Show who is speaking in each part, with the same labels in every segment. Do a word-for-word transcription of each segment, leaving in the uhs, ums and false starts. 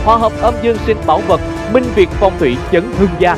Speaker 1: hòa hợp âm dương sinh bảo vật, Minh Việt phong thủy chấn hương gia.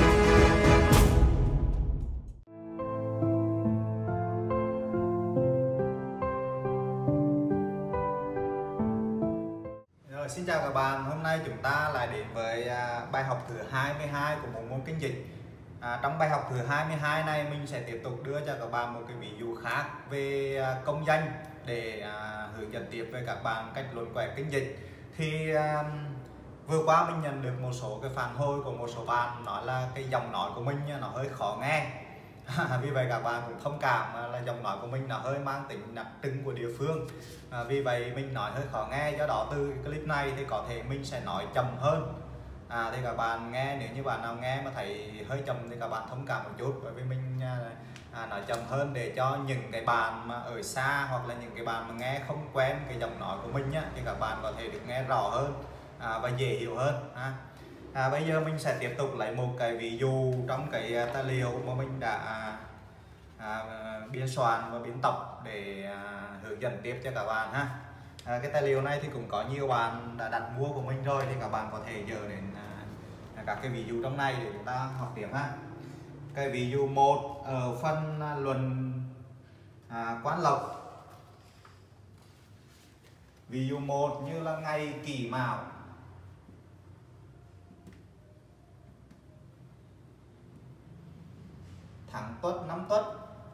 Speaker 2: Rồi, xin chào các bạn, hôm nay chúng ta lại đến với à, bài học thứ hai mươi hai của bộ môn kinh dịch. À, trong bài học thứ hai mươi hai này mình sẽ tiếp tục đưa cho các bạn một cái ví dụ khác về à, công danh để à, hướng dẫn tiếp với các bạn cách luận quẻ kinh dịch. Thì à, vừa qua mình nhận được một số cái phản hồi của một số bạn nói là cái giọng nói của mình nó hơi khó nghe. Vì vậy các bạn cũng thông cảm là giọng nói của mình nó hơi mang tính đặc trưng của địa phương, à, vì vậy mình nói hơi khó nghe. Do đó từ clip này thì có thể mình sẽ nói chậm hơn, à, thì các bạn nghe, nếu như bạn nào nghe mà thấy hơi chậm thì các bạn thông cảm một chút, bởi vì mình à, nói chậm hơn để cho những cái bạn mà ở xa hoặc là những cái bạn mà nghe không quen cái giọng nói của mình nhá, thì các bạn có thể được nghe rõ hơn à, và dễ hiểu hơn. À. À, bây giờ mình sẽ tiếp tục lấy một cái ví dụ trong cái tài liệu mà mình đã à, biên soạn và biên tập để à, hướng dẫn tiếp cho các bạn ha. À, cái tài liệu này thì cũng có nhiều bạn đã đặt mua của mình rồi, thì các bạn có thể dời đến à, các cái ví dụ trong này để chúng ta học tiếp ha. Cái ví dụ một ở phần à, luận à, Quan Lộc. Ví dụ một như là ngày Kỷ Mão, tháng Tuất năm Tuất,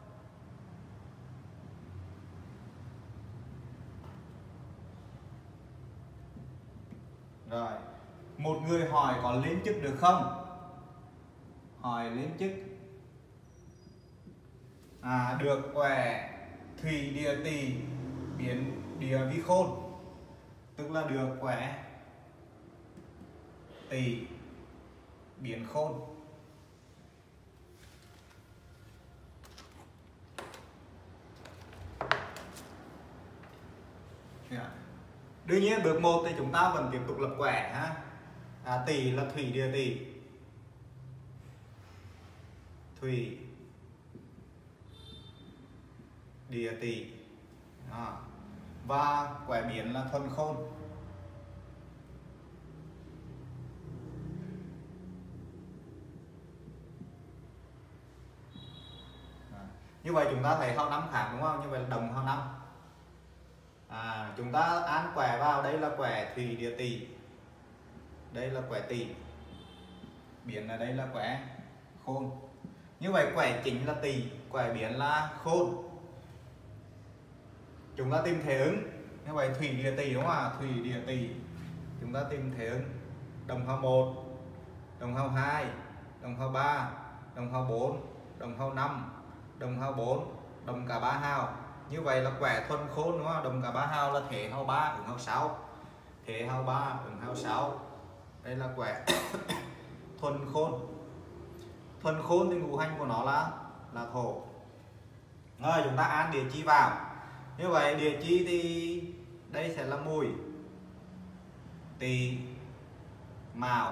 Speaker 2: rồi một người hỏi có lên chức được không, hỏi lên chức à, được quẻ thủy địa tỵ biến địa vi khôn, tức là được quẻ tỵ biến khôn. Đương nhiên bước một thì chúng ta vẫn tiếp tục lập quẻ ha. À, tỵ là thủy địa tỵ, thủy địa tỵ à. Và quẻ biến là thuần khôn. À. Như vậy chúng ta thấy hao năm khác đúng không? Như vậy là đồng hao năm. À, chúng ta án quẻ vào, đây là quẻ thủy địa tỵ, đây là quẻ tỵ, biến ở đây là quẻ khôn. Như vậy quẻ chính là tỵ, quẻ biến là khôn. Chúng ta tìm thế ứng. Như vậy thủy địa tỵ đúng không ạ? Thủy địa tỵ chúng ta tìm thế ứng đồng hao một, đồng hao hai, đồng hao ba, đồng hao bốn, đồng hao năm, đồng hao bốn, đồng cả ba hao. Như vậy là quẻ thuần khôn đúng không? Đồng cả ba hao là thế hao ba ứng hao sáu, thế hao ba ứng hao sáu. Đây là quẻ thuần khôn. Thuần khôn thì ngũ hành của nó là là thổ. Rồi chúng ta án địa chi vào. Như vậy địa chi thì đây sẽ là Mùi, Tỵ, Mão.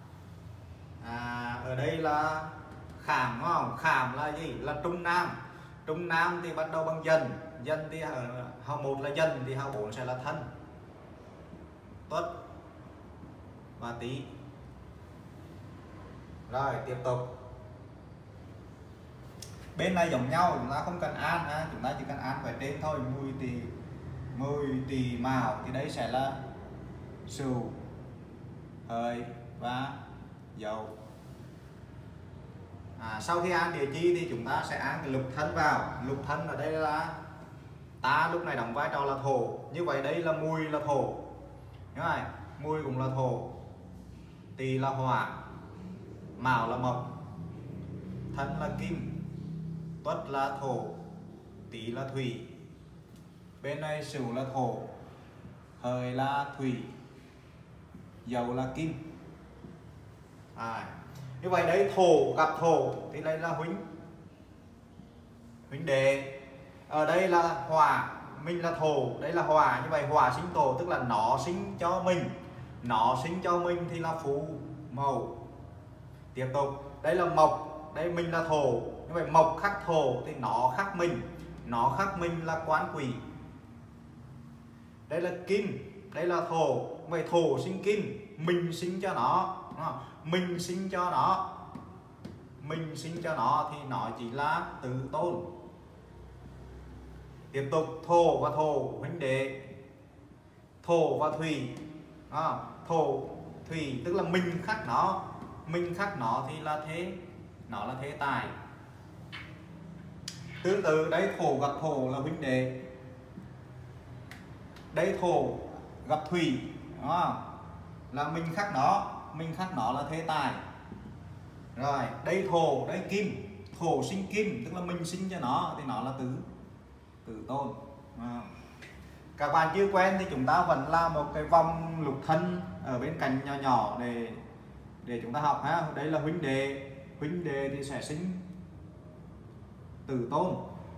Speaker 2: À, ở đây là Khảm đúng không? Khảm là gì? Là Trung Nam. Trung Nam thì bắt đầu bằng Dần, Dần thì ở hao một là Dần, thì hao bốn sẽ là Thân, Tuất và Tý. Rồi tiếp tục. Bên này giống nhau, chúng ta không cần an ha, chúng ta chỉ cần an phải trên thôi. Mùi Tỵ, Mùi Tỵ Mão thì đây sẽ là Sửu, Hợi và Dậu. À, sau khi an địa chi thì chúng ta sẽ an cái lục thân vào. Lục thân ở đây là ta lúc này đóng vai trò là thổ. Như vậy đây là Mùi là thổ. Đúng rồi, Mùi cũng là thổ, Tỵ là hỏa, Mão là mộc, Thân là kim, Tuất là thổ, Tý là thủy. Bên này Sửu là thổ, Hợi là thủy, Dậu là kim. À, như vậy đấy thổ gặp thổ thì đây là huynh huynh đệ. Ở đây là hỏa, mình là thổ, đây là hỏa. Như vậy hỏa sinh thổ tức là nó sinh cho mình, nó sinh cho mình thì là phú mậu. Tiếp tục đây là mộc, đây mình là thổ, như vậy mộc khắc thổ thì nó khắc mình, nó khắc mình là Quan Quỷ. Đây là kim, đây là thổ, vậy thổ sinh kim, mình sinh cho nó, mình sinh cho nó, mình sinh cho nó thì nó chỉ là tự tôn. Tiếp tục thổ và thổ huynh đệ, thổ và thủy, à, thổ thủy tức là mình khắc nó, mình khắc nó thì là thế, nó là thế tài. Tương tự đây thổ gặp thổ là huynh đệ, đây thổ gặp thủy, à, là mình khắc nó, mình khắc nó là thế tài. Rồi đây thổ, đây kim, thổ sinh kim tức là mình sinh cho nó thì nó là tử tử tôn. À. Các bạn chưa quen thì chúng ta vẫn làm một cái vòng lục thân ở bên cạnh nhỏ nhỏ để để chúng ta học ha. Đây là huynh đệ, huynh đệ thì sẽ sinh tử tôn,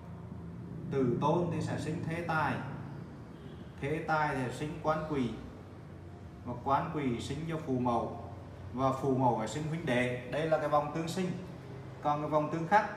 Speaker 2: tử tôn thì sẽ sinh thế tài, thế tài thì sinh quan quỷ, và quan quỷ sinh cho phù mẫu, và phù mẫu phải sinh huynh đệ. Đây là cái vòng tương sinh. Còn cái vòng tương khắc,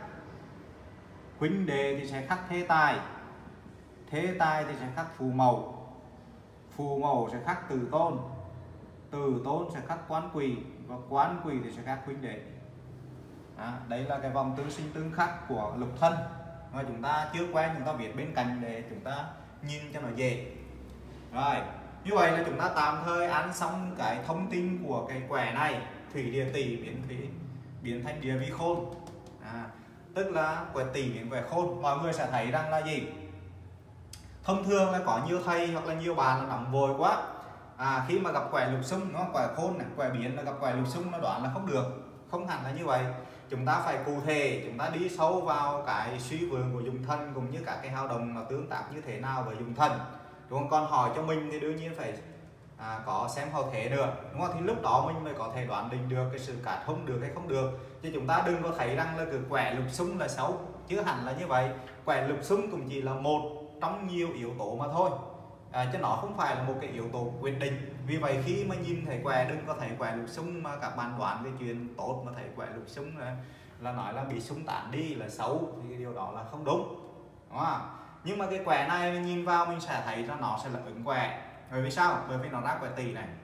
Speaker 2: huynh đệ thì sẽ khắc thế tài, thế tài thì sẽ khắc phù mẫu, phù mẫu sẽ khắc tử tôn, tử tôn sẽ khắc quan quỷ, và quan quỷ thì sẽ khắc huynh đệ. À, đây là cái vòng tương sinh tương khắc của lục thân mà chúng ta chưa quen, chúng ta viết bên cạnh để chúng ta nhìn cho nó dễ. Rồi như vậy là chúng ta tạm thời ăn xong cái thông tin của cái quẻ này, thủy địa tỷ biến thủy biến thành địa vi khôn, à, tức là quẻ tỷ biến quẻ khôn. Mọi người sẽ thấy rằng là gì, thông thường là có nhiều thầy hoặc là nhiều bạn là nóng vội quá, à, khi mà gặp quẻ lục xung, nó quẻ khôn này, quẻ biến là gặp quẻ lục xung, nó đoán là không được, không hẳn là như vậy. Chúng ta phải cụ thể, chúng ta đi sâu vào cái suy vượng của dùng thân cũng như các cái hao đồng nó tương tác như thế nào với dùng thân, đúng không? Còn hỏi cho mình thì đương nhiên phải à, có xem hậu thế nữa, đúng không? Thì lúc đó mình mới có thể đoán định được cái sự cát không được hay không được. Chứ chúng ta đừng có thấy rằng là cứ quẻ lục xung là xấu, chứ hẳn là như vậy. Quẻ lục xung cũng chỉ là một trong nhiều yếu tố mà thôi, à, chứ nó không phải là một cái yếu tố quyết định. Vì vậy khi mà nhìn thấy quẻ, đừng có thấy quẻ lục xung mà các bạn đoán cái chuyện tốt, mà thấy quẻ lục xung là, là nói là bị xung tán đi là xấu, thì cái điều đó là không đúng, đúng không? Nhưng mà cái quẻ này mình nhìn vào mình sẽ thấy ra nó sẽ là ứng quẻ. Bởi vì sao? Bởi vì nó ra quẻ tỷ này,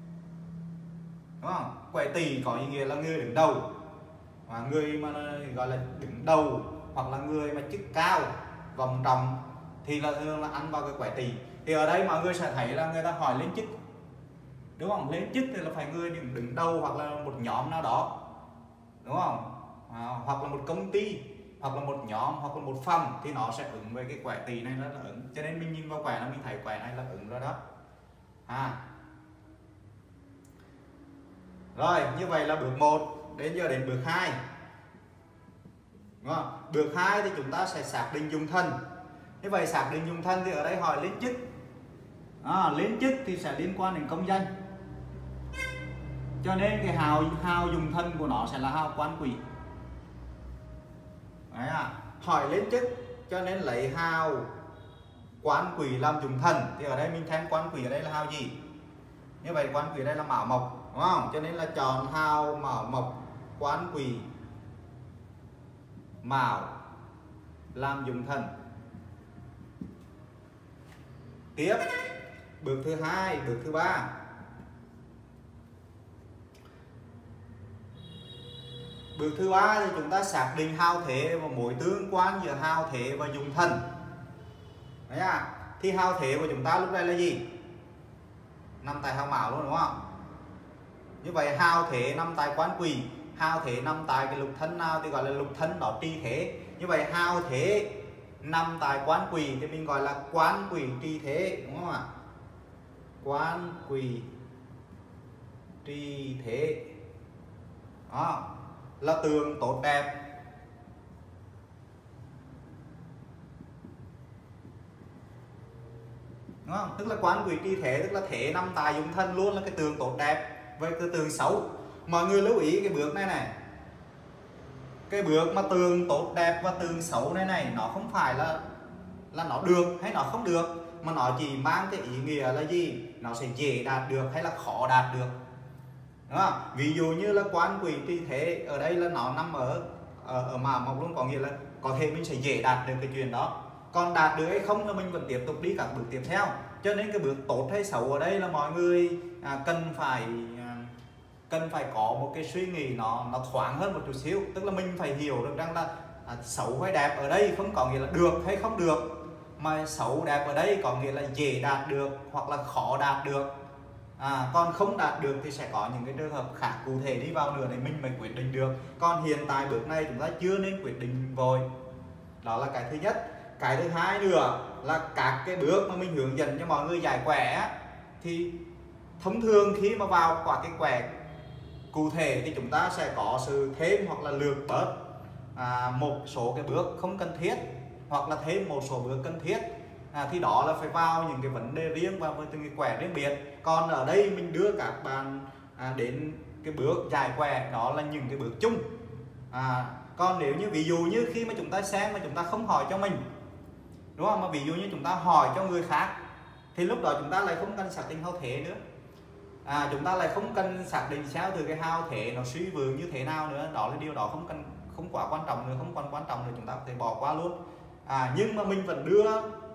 Speaker 2: đúng không? Quẻ tỷ có ý nghĩa là người đứng đầu, và người mà gọi là đứng đầu hoặc là người mà chức cao vòng trọng thì là thường là ăn vào cái quẻ tỷ. Thì ở đây mọi người sẽ thấy là người ta hỏi lên chức, đúng không? Lên chức thì là phải người đứng đầu hoặc là một nhóm nào đó, đúng không? À, hoặc là một công ty, hoặc là một nhóm, hoặc là một phòng thì nó sẽ ứng với cái quẻ tỷ này, nó là ứng. Cho nên mình nhìn vào quẻ là mình thấy quẻ này là ứng rồi đó. À. Rồi như vậy là bước một, đến giờ đến bước hai, đúng không? Bước hai thì chúng ta sẽ xác định dùng thân. Như vậy xác định dùng thân thì ở đây hỏi lên chức, à, lên chức thì sẽ liên quan đến công danh, cho nên cái hào hào dùng thân của nó sẽ là hào quan quỷ. Đấy à, hỏi lên chức cho nên lấy hào quan quỷ làm dùng thần. Thì ở đây mình thêm quan quỷ ở đây là hào gì? Như vậy quan quỷ ở đây là mão mộc, đúng không? Cho nên là chọn hào mão mộc quan quỷ mão làm dùng thần. Tiếp bước thứ hai, bước thứ ba. Bước thứ ba thì chúng ta xác định hao thế và mối tương quan giữa hao thế và dùng thần. Đấy à, thì hao thế của chúng ta lúc đây là gì? Nằm tại hao mão luôn, đúng không? Như vậy hao thế nằm tại quan quỷ, hao thế nằm tại cái lục thân nào thì gọi là lục thân đó tri thế. Như vậy hao thế nằm tại quan quỷ thì mình gọi là quan quỷ tri thế, đúng không ạ? Quan quỷ tri thế. Đó là tường tốt đẹp. Đúng không? Tức là quan quỷ tri thế, tức là thế nằm tại dùng thân luôn, là cái tường tốt đẹp với cái tường xấu. Mọi người lưu ý cái bước này này, cái bước mà tường tốt đẹp và tường xấu này này, nó không phải là là nó được hay nó không được, mà nó chỉ mang cái ý nghĩa là gì? Nó sẽ dễ đạt được hay là khó đạt được. Đúng không? Ví dụ như là quan quỷ tri thế ở đây là nó nằm ở ở, ở mão mộc luôn, có nghĩa là có thể mình sẽ dễ đạt được cái chuyện đó. còn đạt được hay không là mình vẫn tiếp tục đi các bước tiếp theo. Cho nên cái bước tốt hay xấu ở đây là mọi người à, cần phải à, cần phải có một cái suy nghĩ nó nó thoáng hơn một chút xíu. Tức là mình phải hiểu được rằng là à, xấu hay đẹp ở đây không có nghĩa là được hay không được, mà xấu đẹp ở đây có nghĩa là dễ đạt được hoặc là khó đạt được. À, còn không đạt được thì sẽ có những cái trường hợp khác cụ thể đi vào nữa để mình mới quyết định được. Còn hiện tại bước này chúng ta chưa nên quyết định vội. Đó là cái thứ nhất. Cái thứ hai nữa là các cái bước mà mình hướng dẫn cho mọi người giải quẻ thì thông thường khi mà vào qua cái quẻ cụ thể thì chúng ta sẽ có sự thêm hoặc là lược bớt à, một số cái bước không cần thiết, hoặc là thêm một số bước cần thiết. À, thì đó là phải vào những cái vấn đề riêng và với từng cái quẻ riêng biệt. Còn ở đây mình đưa các bạn à, đến cái bước giải quẻ, đó là những cái bước chung. À, còn nếu như ví dụ như khi mà chúng ta xem mà chúng ta không hỏi cho mình, đúng không, mà ví dụ như chúng ta hỏi cho người khác thì lúc đó chúng ta lại không cần xác định hao thế nữa. À, chúng ta lại không cần xác định sao từ cái hao thế nó suy vượng như thế nào nữa. Đó là điều đó không cần, không quá quan trọng nữa, không còn quan trọng nữa, chúng ta có thể bỏ qua luôn. À, nhưng mà mình vẫn đưa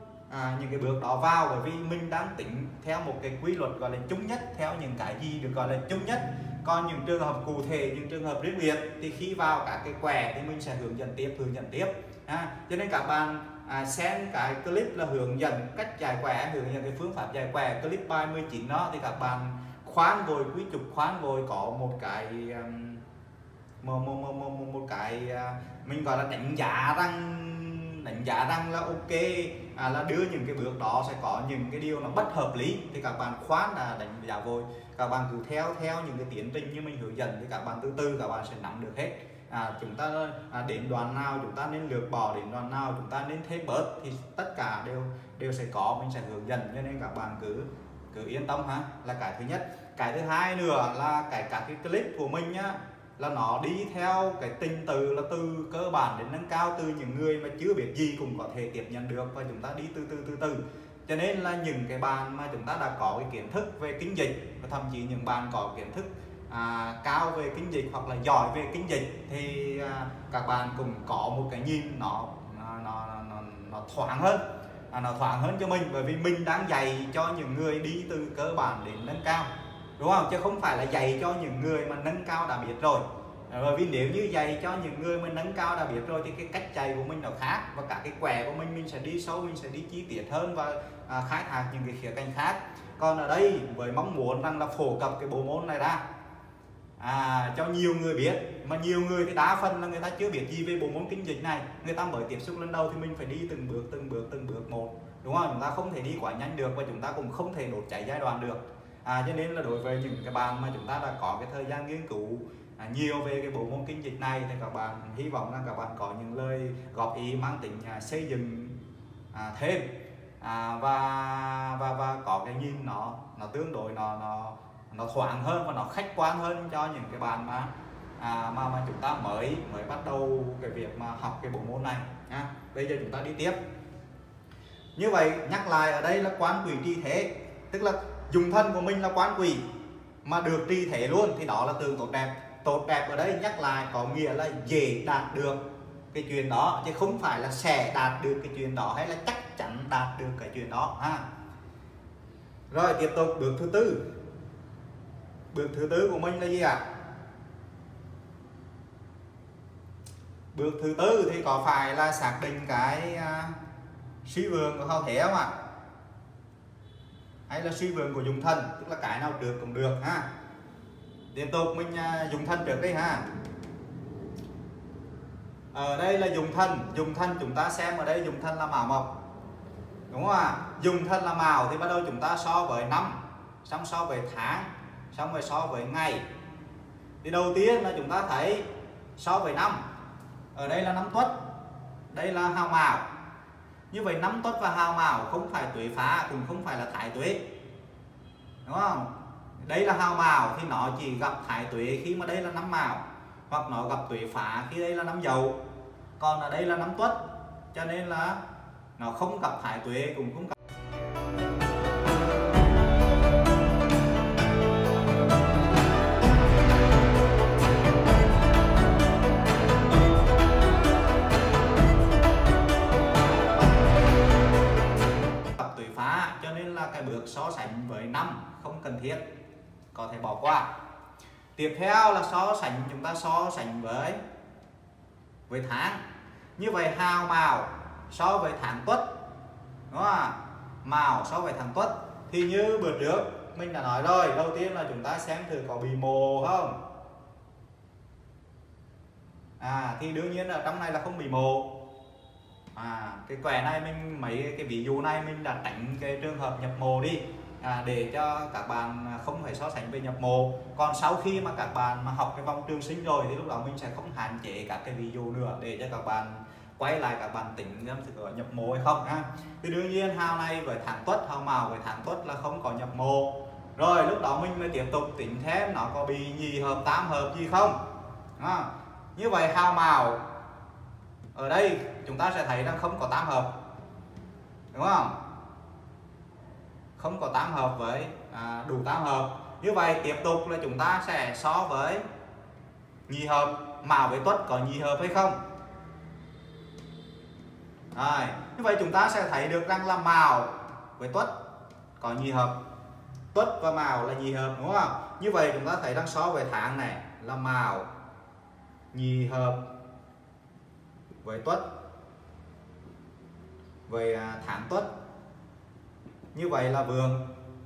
Speaker 2: à, những cái bước đó vào, bởi vì mình đang tính theo một cái quy luật gọi là chung nhất, theo những cái gì được gọi là chung nhất. Còn những trường hợp cụ thể, những trường hợp riêng biệt thì khi vào các cái quẻ thì mình sẽ hướng dẫn tiếp, hướng dẫn tiếp. À, cho nên các bạn à, xem cái clip là hướng dẫn cách giải quẻ, hướng dẫn cái phương pháp giải quẻ, clip bài mười chín đó, thì các bạn khoan vội quý trục, khoan vội có một cái um, một, một, một, một, một cái uh, mình gọi là đánh giá rằng đánh giá rằng là ok, à, là đưa những cái bước đó sẽ có những cái điều nó bất hợp lý thì các bạn khoan là đánh giá vội. Các bạn cứ theo theo những cái tiến trình như mình hướng dẫn thì các bạn từ từ các bạn sẽ nắm được hết. À, chúng ta à, đến đoạn nào chúng ta nên lược bỏ, đến đoạn nào chúng ta nên thêm bớt thì tất cả đều đều sẽ có, mình sẽ hướng dẫn, cho nên các bạn cứ cứ yên tâm ha, là cái thứ nhất. Cái thứ hai nữa là cái các cái clip của mình nhá, là nó đi theo cái trình tự là từ cơ bản đến nâng cao, từ những người mà chưa biết gì cũng có thể tiếp nhận được, và chúng ta đi từ từ từ từ. Cho nên là những cái bạn mà chúng ta đã có cái kiến thức về kinh dịch, và thậm chí những bạn có kiến thức à, cao về kinh dịch hoặc là giỏi về kinh dịch thì à, các bạn cũng có một cái nhìn nó nó nó, nó, nó thoáng hơn, à, nó thoáng hơn cho mình, bởi vì mình đang dạy cho những người đi từ cơ bản đến nâng cao, đúng không, chứ không phải là dạy cho những người mà nâng cao đã biết rồi. Bởi vì nếu như dạy cho những người mà nâng cao đã biết rồi thì cái cách dạy của mình nó khác, và cả cái quẻ của mình mình sẽ đi sâu, mình sẽ đi chi tiết hơn và à, khai thác những cái khía cạnh khác. Còn ở đây với mong muốn rằng là phổ cập cái bộ môn này ra à, cho nhiều người biết, mà nhiều người thì đa phần là người ta chưa biết gì về bộ môn kinh dịch này, người ta mới tiếp xúc lần đầu thì mình phải đi từng bước từng bước từng bước một, đúng không, chúng ta không thể đi quá nhanh được, và chúng ta cũng không thể đốt cháy giai đoạn được. À, cho nên là đối với những cái bạn mà chúng ta đã có cái thời gian nghiên cứu à, nhiều về cái bộ môn kinh dịch này thì các bạn hy vọng là các bạn có những lời góp ý mang tính à, xây dựng à, thêm à, và và và có cái nhìn nó nó tương đối nó nó nó thoáng hơn và nó khách quan hơn cho những cái bạn mà à, mà mà chúng ta mới mới bắt đầu cái việc mà học cái bộ môn này nha. Bây giờ chúng ta đi tiếp. Như vậy nhắc lại, ở đây là quan quỷ trì thế, tức là dùng thân của mình là quan quỷ mà được trì thế luôn, thì đó là tượng tốt đẹp. Tốt đẹp ở đây nhắc lại có nghĩa là dễ đạt được cái chuyện đó, chứ không phải là sẽ đạt được cái chuyện đó hay là chắc chắn đạt được cái chuyện đó ha. Rồi tiếp tục bước thứ tư. Bước thứ tư của mình là gì ạ? À? Bước thứ tư thì có phải là xác định cái uh, suy vượng của hao thế không ạ? À? Hay là suy vượng của dùng thân, tức là cái nào được cũng được ha. Tiếp tục mình uh, dùng thân trước đây ha. Ở đây là dùng thân, dùng thân chúng ta xem ở đây dùng thân là mão mộc, đúng không ạ? Dùng thân là mão thì bắt đầu chúng ta so với năm, xong so với tháng, xong rồi so với ngày. Thì đầu tiên là chúng ta thấy so với năm, ở đây là năm Tuất, đây là hào mão. Như vậy năm Tuất và hào mão không phải tuế phá, cũng không phải là thái tuế, đúng không? Đây là hào mão thì nó chỉ gặp thái tuế khi mà đây là năm mão, hoặc nó gặp tuế phá khi đây là năm dậu. Còn ở đây là năm Tuất, cho nên là nó không gặp thái tuế cũng không gặp phá, cho nên là cái bước so sánh với năm không cần thiết, có thể bỏ qua. Tiếp theo là so sánh, chúng ta so sánh với với tháng. Như vậy hào mào so với tháng Tuất, đúng không? Mào so với tháng Tuất thì như bữa trước mình đã nói rồi, đầu tiên là chúng ta xem thử có bị mồ không. À thì đương nhiên là trong này là không bị mồ. À cái quẻ này mình mấy cái ví dụ này mình đã tránh cái trường hợp nhập mồ đi, à, để cho các bạn không phải so sánh về nhập mồ. Còn sau khi mà các bạn mà học cái vòng trường sinh rồi thì lúc đó mình sẽ không hạn chế các cái ví dụ nữa, để cho các bạn quay lại các bạn tính xem thử có nhập mồ hay không ha. Thì đương nhiên hào này với tháng Tuất, hào mào với tháng Tuất là không có nhập mồ. Rồi lúc đó mình mới tiếp tục tính thêm nó có bị nhì hợp, tám hợp gì không. À, như vậy hào mào ở đây chúng ta sẽ thấy rằng không có tám hợp, đúng không? Không có tám hợp với à, đủ tám hợp. Như vậy tiếp tục là chúng ta sẽ so với nhì hợp, mào với Tuất có nhì hợp hay không. Rồi, như vậy chúng ta sẽ thấy được rằng là mào với Tuất có nhì hợp, Tuất và mào là nhì hợp, đúng không? Như vậy chúng ta thấy rằng so với tháng này là mào nhì hợp với Tuất, với tháng Tuất, như vậy là vượng.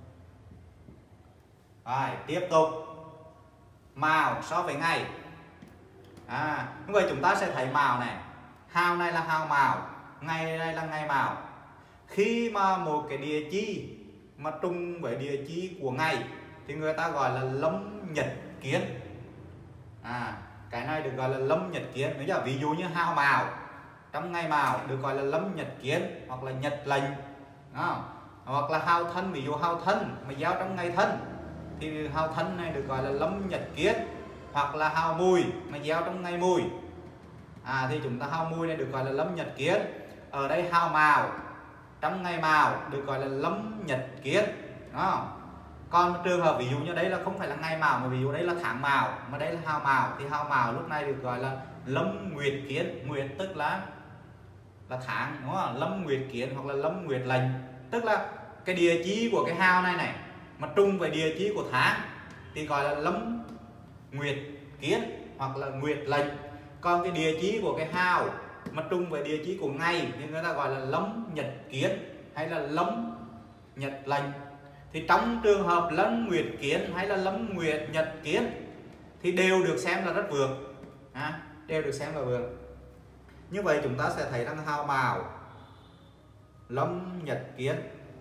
Speaker 2: Rồi tiếp tục mào so với ngày. À như vậy chúng ta sẽ thấy mào này, hào này là hào mào, ngày này là ngày mào. Khi mà một cái địa chi mà trùng với địa chi của ngày thì người ta gọi là lâm nhật kiến. À cái này được gọi là lâm nhật kiến. Bây giờ ví dụ như hào mào trong ngày mào được gọi là lâm nhật kiến hoặc là nhật lệnh, đó. Hoặc là hào thân, ví dụ hào thân mà gieo trong ngày thân thì hào thân này được gọi là lâm nhật kiến. Hoặc là hào mùi mà gieo trong ngày mùi, à thì chúng ta hào mùi này được gọi là lâm nhật kiến. Ở đây hào mào trong ngày mào được gọi là lâm nhật kiến, đó. Còn trường hợp ví dụ như đấy là không phải là ngày mào mà ví dụ đấy là tháng mào mà đây là hào mào thì hào mào lúc này được gọi là lâm nguyệt kiến. Nguyệt tức là là tháng, đúng không? Lâm nguyệt kiến hoặc là lâm nguyệt lệnh, tức là cái địa chí của cái hào này này mà trùng với địa chí của tháng thì gọi là lâm nguyệt kiến hoặc là nguyệt lệnh. Còn cái địa chí của cái hào mà trùng với địa chí của ngày thì người ta gọi là lâm nhật kiến hay là lâm nhật lệnh. Thì trong trường hợp lâm nguyệt kiến hay là lâm nguyệt nhật kiến thì đều được xem là rất vượng, à, đều được xem là vượng. Như vậy chúng ta sẽ thấy rằng hào mào lâm nhật kiến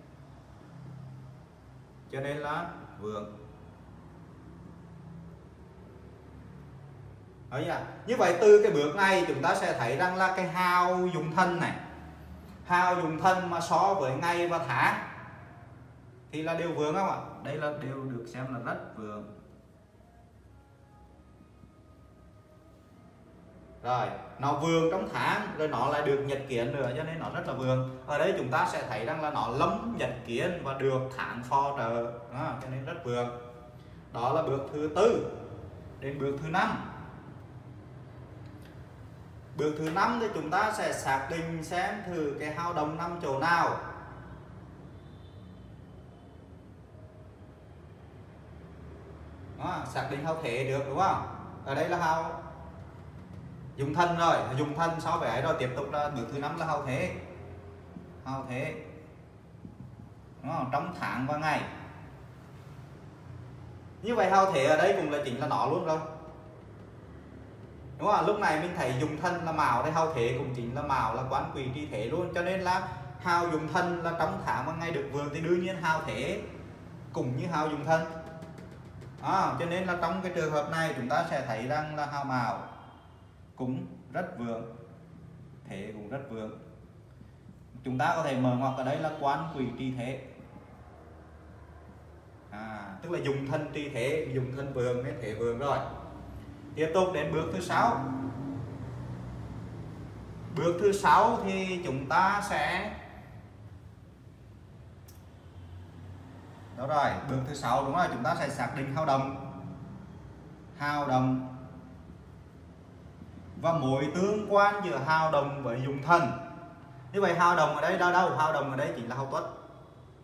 Speaker 2: cho nên là vượng. Đấy à? Như vậy từ cái bước này chúng ta sẽ thấy rằng là cái hào dùng thân này, hào dùng thân mà so với ngày và tháng thì là đều vượng không ạ? Đây là đều được xem là rất vượng. Rồi nó vượng trong tháng rồi nó lại được nhật kiến nữa cho nên nó rất là vượng. Ở đây chúng ta sẽ thấy rằng là nó lâm nhật kiến và được tháng phò trợ, đó, cho nên rất vượng. Đó là bước thứ tư. Đến bước thứ năm. Bước thứ năm thì chúng ta sẽ xác định xem thử cái hào đồng nằm chỗ nào. Đó, xác định hào thể được, đúng không? Ở đây là hào dùng thân rồi, dùng thân so với ấy rồi, tiếp tục là bước thứ năm là hào thế. Hào thế, đúng không? Trong tháng và ngày. Như vậy hào thế ở đây cũng là chính là nó luôn rồi, đúng không? Lúc này mình thấy dùng thân là mào, đây hào thế cũng chính là mào, là quán quỷ tri thế luôn. Cho nên là hào dùng thân là trong tháng và ngày được vượng thì đương nhiên hào thế cũng như hào dùng thân. À, cho nên là trong cái trường hợp này chúng ta sẽ thấy rằng là hào mào cũng rất vượng, thế cũng rất vượng. Chúng ta có thể mở ngoặc ở đây là quan quỷ tri thế, à, tức là dùng thân tri thế, dùng thân vượng nên thế vượng rồi. Tiếp tục đến bước thứ sáu. Bước thứ sáu thì chúng ta sẽ đó rồi, bước thứ sáu đúng rồi, chúng ta sẽ xác định hào đồng. Hào đồng và mối tương quan giữa hào đồng với dùng thân. Như vậy hào đồng ở đây đâu đâu? Hào đồng ở đây chính là hào Tuất.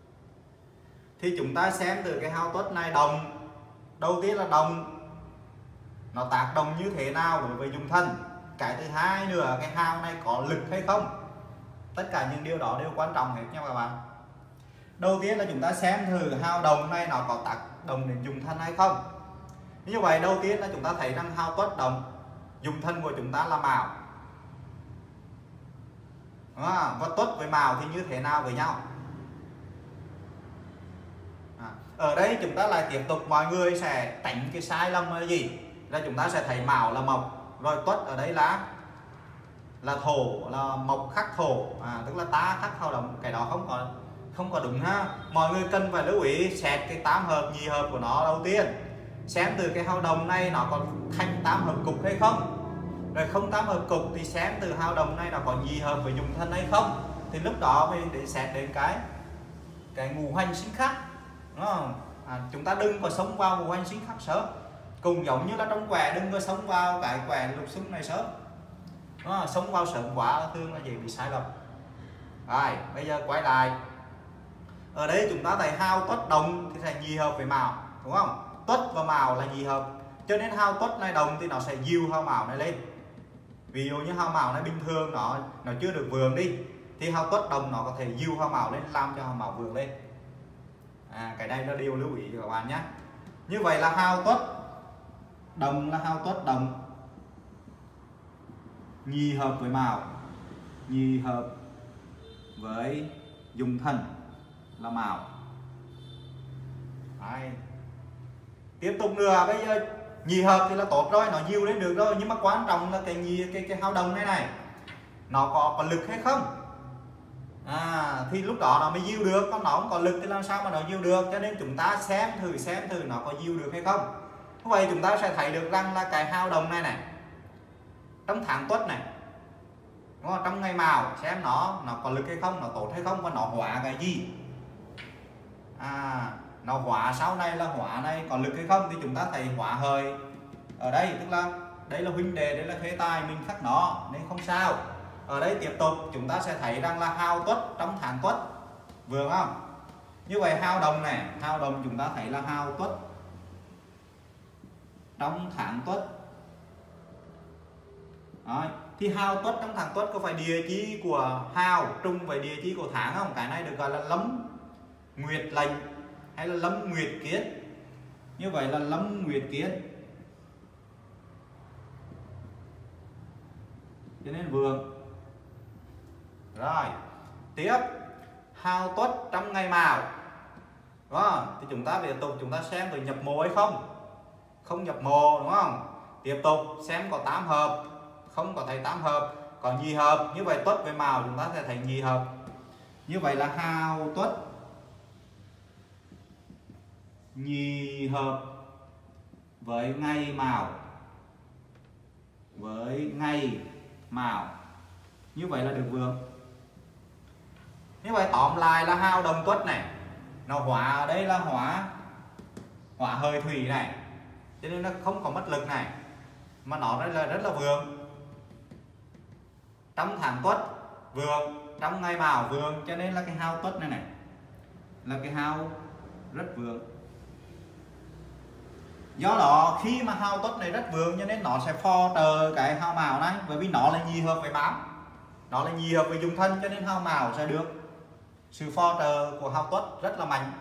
Speaker 2: thì chúng ta xem từ cái hao tuất này đồng. Đầu tiên là đồng nó tác động như thế nào đối với dùng thân. Cái thứ hai nữa, cái hao này có lực hay không. Tất cả những điều đó đều quan trọng hết nha các bạn. Đầu tiên là chúng ta xem thử hao đồng này nó có tác động đến dùng thân hay không. Như vậy đầu tiên là chúng ta thấy rằng hao tuất đồng, dùng thân của chúng ta là mão. À, và tuất với mão thì như thế nào với nhau. À, ở đây chúng ta lại tiếp tục, mọi người sẽ tránh cái sai lầm là gì, là chúng ta sẽ thấy mão là mộc, rồi tuất ở đây là là thổ, là mộc khắc thổ, à, tức là tá khắc hao đồng. Cái đó không có không có đúng ha. Mọi người cần phải lưu ý xét cái tám hợp nhị hợp của nó. Đầu tiên xem từ cái hao đồng này nó có thành tám hợp cục hay không, rồi không tám hợp cục thì xem từ hao đồng này nó có nhị hợp với dùng thân hay không, thì lúc đó mình để xét đến cái cái ngũ hành sinh khắc, đúng không? À, chúng ta đừng có sống vào ngũ hành sinh khắc sớm, cùng giống như là trong quẻ đừng có sống vào cái quẻ lục xung này sớm. À, sống vào sớm quá là thường là dễ bị sai lầm. Rồi bây giờ quay lại, ở đây chúng ta thấy hao tuất đồng thì thành nhị hợp với mão, đúng không? Tuất và mão là nhị hợp, cho nên hao tuất này đồng thì nó sẽ dìu hao mão này lên. Ví dụ như hao mão này bình thường nó nó chưa được vượng đi, thì hao tuất đồng nó có thể dìu hao mão lên, làm cho hao mão vượng lên. À, cái này là điều lưu ý cho các bạn nhé. Như vậy là hao tuất đồng là hao tuất đồng nhị hợp với mão, nhị hợp với dùng thân là mão. Đấy. Tiếp tục nữa, bây giờ nhị hợp thì là tốt rồi, nó dìu lên được rồi, nhưng mà quan trọng là cái nhị cái cái hao đồng này này nó có có lực hay không. À, thì lúc đó nó mới dìu được, còn nó không có lực thì làm sao mà nó dìu được. Cho nên chúng ta xem thử xem thử nó có dìu được hay không. Như vậy chúng ta sẽ thấy được rằng là cái hao đồng này này trong tháng tuất này, đúng không? Trong ngày mão xem nó nó có lực hay không, nó tốt hay không, và nó hóa cái gì. À, nó hóa sau này là hóa này có lực hay không, thì chúng ta thấy hóa hời ở đây, tức là đây là huynh đệ, đây là thế tài, mình khắc nó nên không sao. Ở đây tiếp tục chúng ta sẽ thấy rằng là hao tuất trong tháng tuất vượng không. Như vậy hao đồng này, hao đồng chúng ta thấy là hao tuất trong tháng tuất. Đấy. Thì hao tuất trong tháng tuất có phải địa chí của hao trùng với địa chí của tháng không? Cái này được gọi là lâm nguyệt lệnh hay là lâm nguyệt kiết. Như vậy là lâm nguyệt kiết, cho nên vượng. Rồi tiếp hao tuất trong ngày mão, đúng không? Thì chúng ta tiếp tục chúng ta xem có nhập mộ hay không. Không nhập mộ, đúng không? Tiếp tục xem có tám hợp, không có thấy tám hợp, có nhị hợp. Như vậy tuất với mão chúng ta sẽ thấy nhị hợp. Như vậy là hao tuất nhị hợp với ngày mão, với ngày mão, như vậy là được vượng. Như vậy tóm lại là hao đồng tuất này nó hóa ở đây là hóa hóa hơi thủy này, cho nên nó không có mất lực này, mà nó rất là rất là vượng. Trong tháng tuất vượng, trong ngày mão vượng, cho nên là cái hao tuất này này là cái hao rất vượng. Do đó khi mà hao tuất này rất vượng cho nên nó sẽ phò trợ cái hao mão này, bởi vì nó là nhị hợp với mão, nó là nhị hợp với dùng thân, cho nên hao mão sẽ được sự phò trợ của hao tuất rất là mạnh.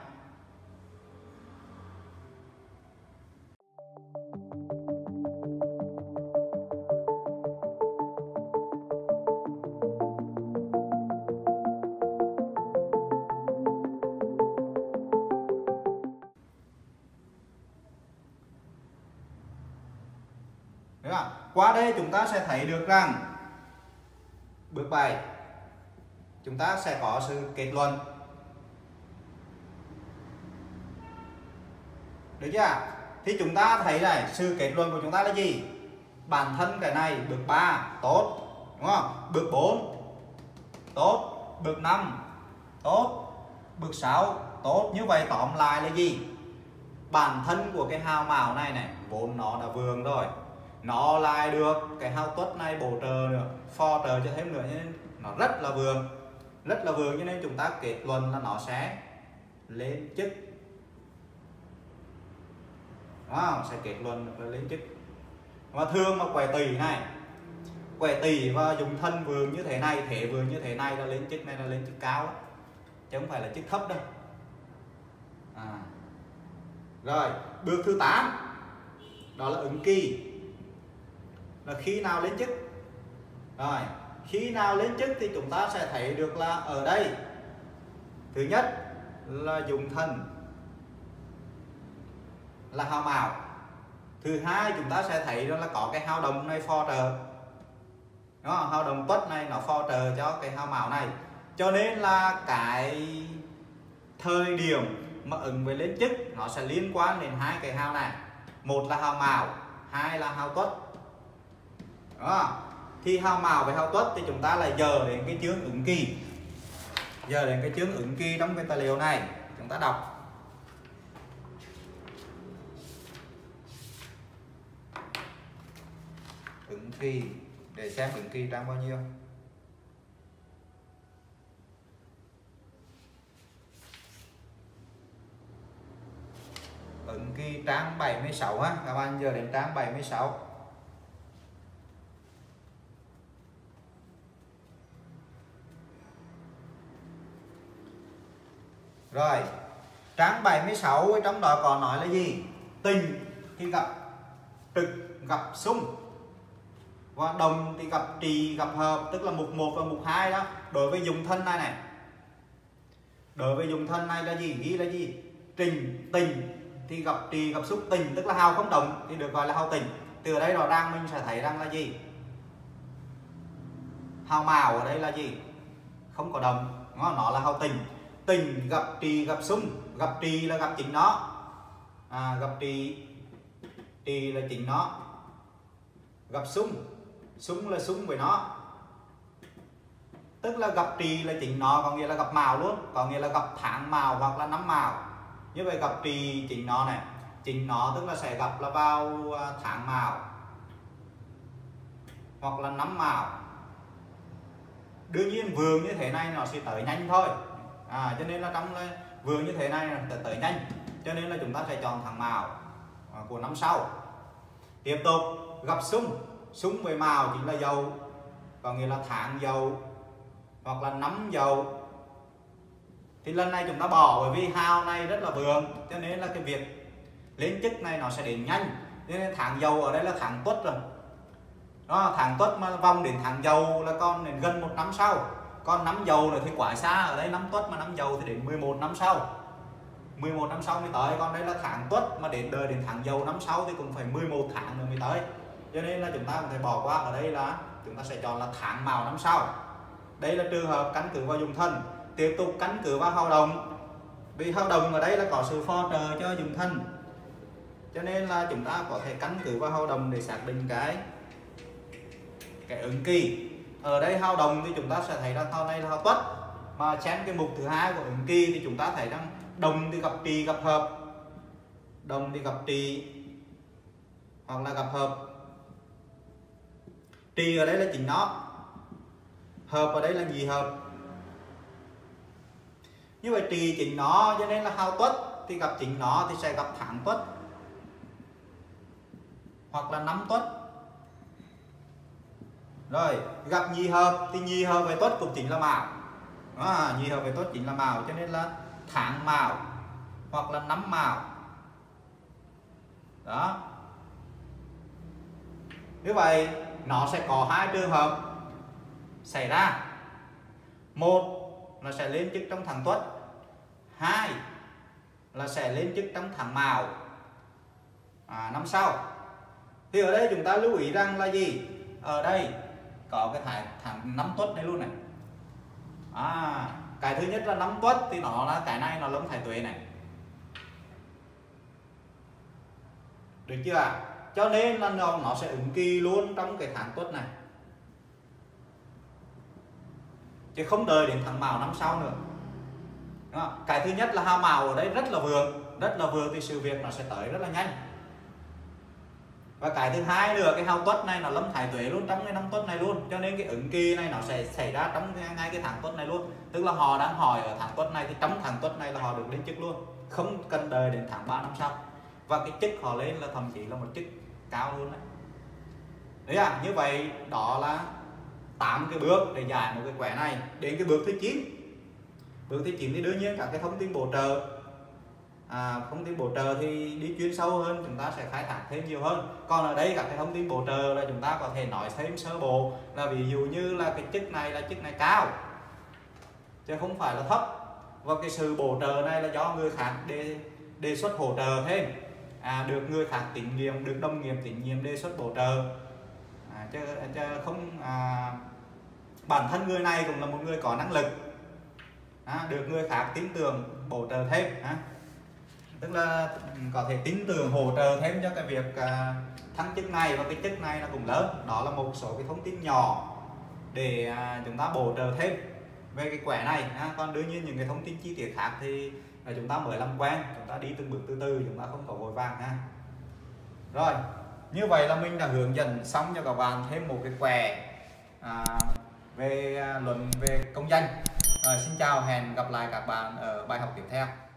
Speaker 2: Qua đây chúng ta sẽ thấy được rằng bước bảy chúng ta sẽ có sự kết luận, được chưa? Thì chúng ta thấy này, sự kết luận của chúng ta là gì? Bản thân cái này bước ba tốt, đúng không? Bước bốn tốt, bước năm tốt, bước sáu tốt. Như vậy tóm lại là gì? Bản thân của cái hao mão này này vốn nó đã vượng rồi, nó lại được cái hao tuất này bổ trợ nữa, phò trợ cho thêm nữa, nên nó rất là vượng, rất là vượng. Cho nên chúng ta kết luận là nó sẽ lên chức. Đó, sẽ kết luận là lên chức. Và thường mà quẻ tỵ này, quẻ tỵ và dùng thân vượng như thế này, thể vượng như thế này là lên chức, này là lên chức cao đó, chứ không phải là chức thấp đâu. À. Rồi bước thứ tám đó là ứng kỳ, là khi nào lên chức. Rồi khi nào lên chức thì chúng ta sẽ thấy được là ở đây thứ nhất là dùng thân là hao mào, thứ hai chúng ta sẽ thấy đó là có cái hao đồng này phò trợ, đó, hao đồng tuất này nó phò trợ cho cái hao mào này, cho nên là cái thời điểm mà ứng với lên chức nó sẽ liên quan đến hai cái hao này, một là hao mào, hai là hao tuất. Đó. Thì hao mào với hao tuất thì chúng ta lại giờ đến cái chương ứng kỳ, giờ đến cái chương ứng kỳ trong cái tài liệu này chúng ta đọc. Ứng kỳ để xem ứng kỳ trang bao nhiêu. Ứng kỳ trang bảy mươi sáu á, các bạn giờ đến trang bảy mươi sáu. Rồi, trang bảy mươi sáu trong đó còn nói là gì? Tình thì gặp trực, gặp xung, và đồng thì gặp trì, gặp hợp, tức là mục một và mục hai đó. Đối với dùng thân này này, đối với dùng thân này là gì? Ghi là gì? Trình, tình thì gặp trì, gặp xúc. Tình tức là hao không đồng thì được gọi là hao tình. Từ đây rõ ràng mình sẽ thấy rằng là gì? Hao mào ở đây là gì? Không có đồng, nó là hao tình. Tình gặp trì gặp xung, gặp trì là gặp chính nó, à, gặp trì, trì là chính nó, gặp xung, xung là xung với nó, tức là gặp trì là chính nó, có nghĩa là gặp mào luôn, có nghĩa là gặp tháng mào hoặc là năm mào. Như vậy gặp trì chính nó này, chính nó tức là sẽ gặp là vào tháng mào hoặc là năm mào. Đương nhiên vượng như thế này nó sẽ tới nhanh thôi. À, cho nên là trong vượng như thế này là tới nhanh, cho nên là chúng ta sẽ chọn tháng mào của năm sau. Tiếp tục gặp xung, xung với mào chính là dậu, có nghĩa là tháng dậu hoặc là năm dậu. Thì lần này chúng ta bỏ, bởi vì hao này rất là vượng, cho nên là cái việc lên chức này nó sẽ đến nhanh. Cho nên tháng dậu ở đây là tháng tuất rồi. Đó, tháng tuất mà vòng đến tháng dậu là còn đến gần một năm sau. Còn năm dậu rồi thì quá xa, ở đây năm tuất mà năm dậu thì đến mười một năm sau, mười một năm sau mới tới. Còn đây là tháng tuất mà đến đời đến tháng dậu năm sau thì cũng phải mười một tháng nữa mới tới, cho nên là chúng ta có thể bỏ qua. Ở đây là chúng ta sẽ chọn là tháng mào năm sau. Đây là trường hợp căn cứ vào dùng thân. Tiếp tục căn cứ vào hao đồng, vì hao đồng ở đây là có sự phò trợ cho dùng thân, cho nên là chúng ta có thể căn cứ vào hao đồng để xác định cái cái ứng kỳ. Ở đây hao đồng thì chúng ta sẽ thấy rằng hao này là hao tuất, mà xem cái mục thứ hai của ứng kỳ thì chúng ta thấy rằng đồng thì gặp trì gặp hợp, đồng thì gặp trì hoặc là gặp hợp. Trì ở đây là chính nó, hợp ở đây là nhị hợp. Như vậy trì chính nó, cho nên là hao tuất thì gặp chính nó thì sẽ gặp tháng tuất hoặc là năm tuất. Rồi gặp nhị hợp thì nhị hợp với tuất cũng chính là mão. À, nhị hợp với tuất chính là mão, cho nên là tháng mão hoặc là năm mão. Đó. Như vậy nó sẽ có hai trường hợp xảy ra. Một là sẽ lên chức trong tháng tuất, hai là sẽ lên chức trong tháng mão à, năm sau. Thì ở đây chúng ta lưu ý rằng là gì? Ở đây có cái tháng, tháng năm tuất này luôn này. À, cái thứ nhất là năm tuất thì nó là cái này nó lâm thái tuế này, được chưa ạ? Cho nên là nó, nó sẽ ứng kỳ luôn trong cái tháng tuất này, chứ không đợi đến tháng mão năm sau nữa. Đó. Cái thứ nhất là hao mão ở đây rất là vượng, rất là vượng thì sự việc nó sẽ tới rất là nhanh. Và cái thứ hai nữa, cái hao tuất này nó lâm thái tuế luôn trong cái năm tuất này luôn, cho nên cái ứng kỳ này nó sẽ xảy ra trong cái, ngay cái tháng tuất này luôn. Tức là họ đang hỏi ở tháng tuất này thì trong tháng tuất này là họ được lên chức luôn, không cần đợi đến tháng ba năm sau. Và cái chức họ lên là thậm chí là một chức cao luôn đấy. Đấy à, như vậy đó là tám cái bước để giải một cái quẻ này. Đến cái bước thứ chín. Bước thứ chín thì đương nhiên các cái thông tin bổ trợ. À, thông tin bổ trợ thì đi chuyên sâu hơn, chúng ta sẽ khai thác thêm nhiều hơn. Còn ở đây các cái thông tin bổ trợ là chúng ta có thể nói thêm sơ bộ, là ví dụ như là cái chức này là chức này cao chứ không phải là thấp, và cái sự bổ trợ này là do người khác đề, đề xuất hỗ trợ thêm, à, được người khác tín nhiệm, được đồng nghiệp tín nhiệm đề xuất bổ trợ, à, chứ, chứ không à, bản thân người này cũng là một người có năng lực, à, được người khác tin tưởng bổ trợ thêm, à. Tức là có thể tin tưởng hỗ trợ thêm cho cái việc à, thăng chức này, và cái chức này là cũng lớn. Đó là một số cái thông tin nhỏ để à, chúng ta bổ trợ thêm về cái quẻ này, à. Còn đương nhiên những cái thông tin chi tiết khác thì là chúng ta mới làm quen, chúng ta đi từng bước từ từ, chúng ta không có vội vàng, ha. Rồi, như vậy là mình đã hướng dẫn xong cho các bạn thêm một cái quẻ à, về à, luận về công danh. Rồi, xin chào, hẹn gặp lại các bạn ở bài học tiếp theo.